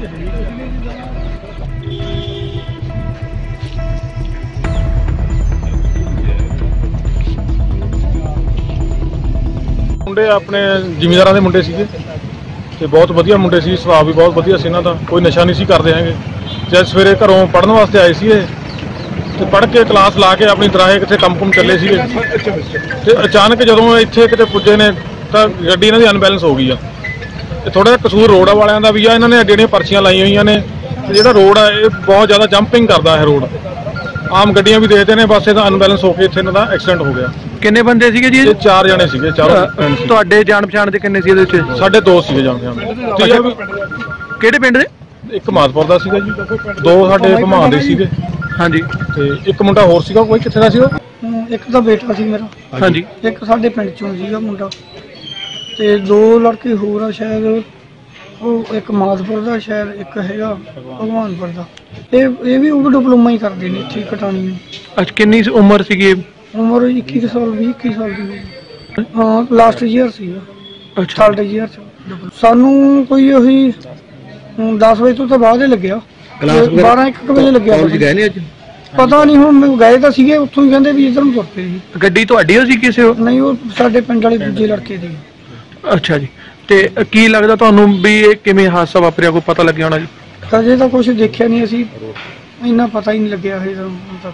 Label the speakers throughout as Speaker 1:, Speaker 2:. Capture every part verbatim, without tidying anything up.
Speaker 1: ਮੁੰਡੇ ਆਪਣੇ ਜ਼ਿਮੀਂਦਾਰਾਂ ਦੇ ਮੁੰਡੇ ਸੀਗੇ ਤੇ ਬਹੁਤ ਵਧੀਆ ਮੁੰਡੇ ਸੀ, ਸੁਭਾਅ ਵੀ ਬਹੁਤ ਵਧੀਆ ਸੀ ਇਹਨਾਂ ਦਾ, ਕੋਈ ਨਸ਼ਾ ਨਹੀਂ ਸੀ ਕਰਦੇ ਹੈਗੇ। ਜਦ ਸਵੇਰੇ ਘਰੋਂ ਪੜ੍ਹਨ ਵਾਸਤੇ ਆਏ ਸੀ ਤੇ ਪੜ੍ਹ ਕੇ ਕਲਾਸ ਲਾ ਕੇ ਆਪਣੀ ਦਰਾਹੇ ਕਿਤੇ ਕੰਮ ਕੁਮ ਚੱਲੇ ਸੀਗੇ ਤੇ ਅਚਾਨਕ ਜਦੋਂ ਇੱਥੇ ਕਿਤੇ ਪੁੱਜੇ ਨੇ ਤਾਂ ਗੱਡੀ ਇਹਨਾਂ ਦੀ ਅਨਬੈਲੈਂਸ ਹੋ ਗਈ ਆ। ਤੇ ਥੋੜਾ ਜਿਹਾ ਕਸੂਰ ਰੋਡ ਵਾਲਿਆਂ ਦਾ ਵੀ ਆ, ਇਹਨਾਂ ਨੇ ਜਿਹੜੀਆਂ ਪਰਚੀਆਂ ਲਾਈਆਂ ਹੋਈਆਂ ਨੇ ਤੇ ਜਿਹੜਾ ਰੋਡ ਆ ਇਹ ਬਹੁਤ ਜ਼ਿਆਦਾ ਜੰਪਿੰਗ ਕਰਦਾ ਹੈ ਰੋਡ, ਆਮ ਗੱਡੀਆਂ ਵੀ ਦੇਖਦੇ ਨੇ, ਬਸ ਇਹਦਾ ਅਨਬੈਲੈਂਸ ਹੋ ਕੇ ਇੱਥੇ ਇਹਨਾਂ ਦਾ ਐਕਸੀਡੈਂਟ ਹੋ ਗਿਆ।
Speaker 2: ਕਿੰਨੇ ਬੰਦੇ ਸੀਗੇ ਜੀ?
Speaker 1: ਇਹ ਚਾਰ ਜਣੇ ਸੀਗੇ, ਚਾਰੋਂ।
Speaker 2: ਤੁਹਾਡੇ ਜਾਣ ਪਛਾਣ ਦੇ ਕਿੰਨੇ ਸੀ ਇਹਦੇ ਵਿੱਚ?
Speaker 1: ਸਾਡੇ ਦੋ ਸੀਗੇ ਜਾਣ ਪਛਾਣ।
Speaker 2: ਕਿਹੜੇ ਪਿੰਡ ਦੇ?
Speaker 1: ਇੱਕ ਮਾਦਪੁਰ ਦਾ ਸੀਗਾ ਜੀ, ਦੋ ਸਾਡੇ ਭਮਾਂ ਦੇ ਸੀਗੇ।
Speaker 2: ਹਾਂਜੀ।
Speaker 1: ਤੇ ਇੱਕ ਮੁੰਡਾ ਹੋਰ ਸੀਗਾ, ਕੋਈ ਕਿੱਥੇ ਦਾ ਸੀ ਉਹ?
Speaker 3: ਇੱਕ ਤਾਂ ਬੇਟਾ ਸੀ ਮੇਰਾ।
Speaker 2: ਹਾਂਜੀ।
Speaker 3: ਇੱਕ ਸਾਡੇ ਪਿੰਡ ਚੋਂ ਸੀਗਾ ਮੁੰਡਾ ਤੇ ਦੋ ਲੜਕੇ ਹੋਰ ਆ, ਸ਼ਾਇਦ ਉਹ ਇੱਕ ਮਾਦਪੁਰ ਦਾ, ਸ਼ਾਇਦ ਇੱਕ ਹੈਗਾ ਭਗਵਾਨਪੁਰ ਦਾ। ਇਹ ਇਹ ਵੀ ਉਹ ਡਿਪਲੋਮਾ ਹੀ ਕਰਦੇ ਨੇ ਇੱਥੇ ਕਟਾਣੀ।
Speaker 2: ਅੱਛਾ, ਕਿੰਨੀ ਉਮਰ ਸੀਗੀ?
Speaker 3: ਉਮਰ ਇੱਕੀ ਸਾਲ, ਵੀਹ ਇੱਕੀ ਸਾਲ ਦੀ। ਹਾਂ, ਲਾਸਟ ਈਅਰ ਸੀਗਾ।
Speaker 2: ਅੱਛਾ,
Speaker 3: ਥਰਡ ਈਅਰ ਚ। ਸਾਨੂੰ ਕੋਈ ਉਹੀ ਦਸ ਵਜੇ ਤੋਂ ਤਾਂ ਬਾਅਦ ਹੀ ਲੱਗਿਆ, ਬਾਰਾਂ ਇੱਕ ਵਜੇ ਲੱਗਿਆ।
Speaker 2: ਗਏ ਨੇ ਅੱਜ?
Speaker 3: ਪਤਾ ਨਹੀਂ, ਹੁਣ ਗਏ ਤਾਂ ਸੀਗੇ, ਉੱਥੋਂ ਹੀ ਕਹਿੰਦੇ ਵੀ ਇੱਧਰ ਨੂੰ ਤੁਰ ਪਏ ਜੀ।
Speaker 2: ਗੱਡੀ ਤੁਹਾਡੀ ਸੀ ਕਿਸੇ ਹੋਰ?
Speaker 3: ਨਹੀਂ, ਉਹ ਸਾਡੇ ਪਿੰਡ ਵਾਲੇ ਦੂਜੇ ਲੜਕੇ ਦੀ।
Speaker 2: ਅੱਛਾ ਜੀ। ਤੇ ਕੀ ਲੱਗਦਾ ਤੁਹਾਨੂੰ ਵੀ ਇਹ ਕਿਵੇਂ ਹਾਦਸਾ ਵਾਪਰਿਆ, ਕੋਈ ਪਤਾ ਲੱਗਿਆ ਹੋਣਾ ਜੀ?
Speaker 3: ਅਜੇ ਤਾਂ ਕੁਝ ਦੇਖਿਆ ਨਹੀਂ ਅਸੀਂ, ਇੰਨਾ ਪਤਾ ਹੀ ਨਹੀਂ ਲੱਗਿਆ ਹਜੇ ਹੁਣ ਤੱਕ।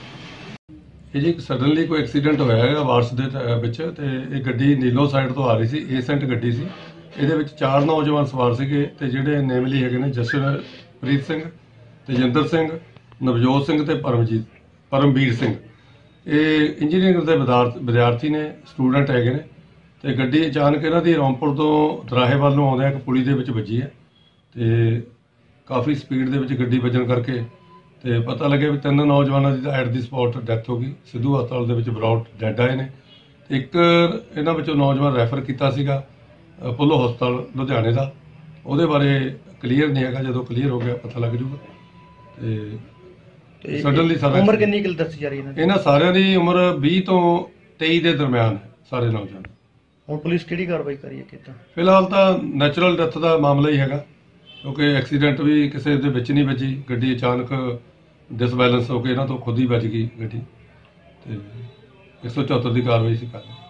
Speaker 4: ਇਹ ਜੀ ਸਡਨਲੀ ਕੋਈ ਐਕਸੀਡੈਂਟ ਹੋਇਆ ਹੈਗਾ ਵਾਰਸ ਦੇ ਵਿੱਚ, ਤੇ ਇਹ ਗੱਡੀ ਨੀਲੋ ਸਾਈਡ ਤੋਂ ਆ ਰਹੀ ਸੀ, ਏਸੈਂਟ ਗੱਡੀ ਸੀ। ਇਹਦੇ ਵਿੱਚ ਚਾਰ ਨੌਜਵਾਨ ਸਵਾਰ ਸੀਗੇ ਤੇ ਜਿਹੜੇ ਨੇਮਲੀ ਹੈਗੇ ਨੇ ਜਸ਼ਨਪ੍ਰੀਤ ਸਿੰਘ, ਤੇਜਿੰਦਰ ਸਿੰਘ, ਨਵਜੋਤ ਸਿੰਘ ਤੇ ਪਰਮਜੀਤ ਪਰਮਵੀਰ ਸਿੰਘ। ਇਹ ਇੰਜੀਨੀਅਰਿੰਗ ਦੇ ਵਿਦਿਆਰਥੀ ਨੇ, ਸਟੂਡੈਂਟ ਹੈਗੇ ਨੇ। ਤੇ ਗੱਡੀ ਅਚਾਨਕ ਇਹਨਾਂ ਦੀ ਰੌਂਪੁਰ ਤੋਂ ਦਰਾਹੇ ਵੱਲ ਨੂੰ ਆਉਂਦਿਆਂ ਇੱਕ ਪੁਲੀ ਦੇ ਵਿੱਚ ਵੱਜੀ ਹੈ ਤੇ ਕਾਫੀ ਸਪੀਡ ਦੇ ਵਿੱਚ ਗੱਡੀ ਵੱਜਣ ਕਰਕੇ ਤੇ ਪਤਾ ਲੱਗਿਆ ਵੀ ਤਿੰਨ ਨੌਜਵਾਨਾਂ ਦੀ ਤਾਂ ਐਟ ਦੀ ਸਪੌਟ ਡੈਥ ਹੋ ਗਈ, ਸਿੱਧੂ ਹਸਪਤਾਲ ਦੇ ਵਿੱਚ ਬਰਾਊਟ ਡੈਡ ਆਏ ਨੇ। ਇੱਕ ਇਹਨਾਂ ਵਿੱਚੋਂ ਨੌਜਵਾਨ ਰੈਫਰ ਕੀਤਾ ਸੀਗਾ ਅਪੋਲੋ ਹਸਪਤਾਲ ਲੁਧਿਆਣੇ ਦਾ, ਉਹਦੇ ਬਾਰੇ ਕਲੀਅਰ ਨਹੀਂ ਹੈਗਾ, ਜਦੋਂ ਕਲੀਅਰ ਹੋ ਗਿਆ ਪਤਾ ਲੱਗ ਜੂਗਾ। ਤੇ ਸਡਨਲੀ ਸਾਰਾ
Speaker 2: ਉਮਰ ਕਿੰਨੀ ਕੁ ਦੱਸੀ ਜਾ ਰਹੀ ਹੈ
Speaker 4: ਇਹਨਾਂ ਸਾਰਿਆਂ ਦੀ? ਉਮਰ ਵੀਹ ਤੋਂ ਤੇਈ ਦੇ ਦਰਮਿਆਨ ਹੈ ਸਾਰੇ ਨੌਜਵਾਨ।
Speaker 2: ਹੁਣ ਪੁਲਿਸ ਕਿਹੜੀ ਕਾਰਵਾਈ ਕਰੀ ਹੈ ਕੀਤਾ?
Speaker 4: ਫਿਲਹਾਲ ਤਾਂ ਨੈਚੁਰਲ ਡੈਥ ਦਾ ਮਾਮਲਾ ਹੀ ਹੈਗਾ, ਕਿਉਂਕਿ ਐਕਸੀਡੈਂਟ ਵੀ ਕਿਸੇ ਦੇ ਵਿੱਚ ਨਹੀਂ ਵੱਜੀ, ਗੱਡੀ ਅਚਾਨਕ ਡਿਸਬੈਲੈਂਸ ਹੋ ਕੇ ਇਹਨਾਂ ਤੋਂ ਖੁਦ ਹੀ ਵੱਜ ਗਈ ਗੱਡੀ। ਤੇ ਇੱਕ ਸੌ ਚੌਹੱਤਰ ਦੀ ਕਾਰਵਾਈ ਸੀ ਕਰ